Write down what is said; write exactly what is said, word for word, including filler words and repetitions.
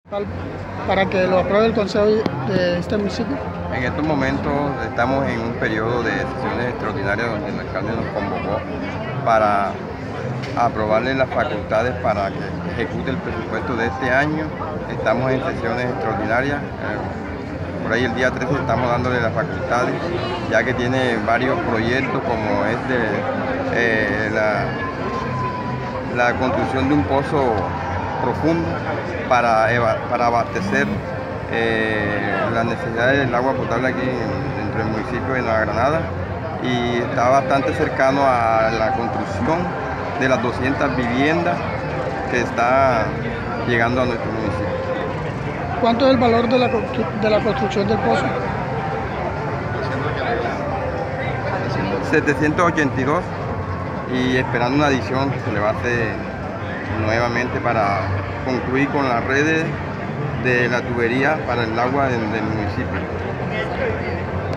para que lo apruebe el Consejo de este municipio? En estos momentos estamos en un periodo de sesiones extraordinarias donde el alcalde nos convocó para aprobarle las facultades para que ejecute el presupuesto de este año. Estamos en sesiones extraordinarias. Eh, por ahí el día trece estamos dándole las facultades, ya que tiene varios proyectos, como es de eh, la, la construcción de un pozo profundo para, para abastecer eh, las necesidades del agua potable aquí dentro del municipio de Nueva Granada, y está bastante cercano a la construcción de las doscientas viviendas que está llegando a nuestro municipio. ¿Cuánto es el valor de la, de la construcción del pozo? setecientos ochenta y dos, y esperando una adición que se le va a hacer nuevamente para concluir con las redes de la tubería para el agua del, del municipio.